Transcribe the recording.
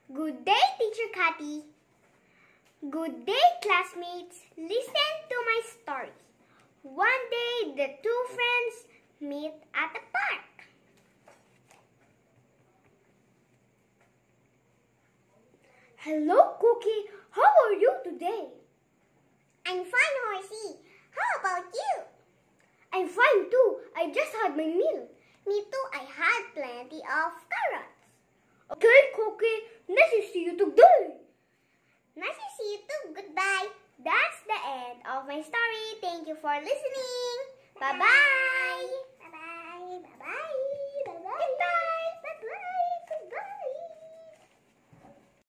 Good day, Teacher Cathy. Good day, classmates. Listen to my story. One day, the two friends meet at a park. Hello, Cookie. How are you today? I'm fine, Horsey. How about you? I'm fine too. I just had my meal. Me too. I had plenty of carrots. Okay, Cookie. Nice to see you today. Nice to see you too. Goodbye. That's the end of my story. Thank you for listening. Bye-bye. Bye-bye.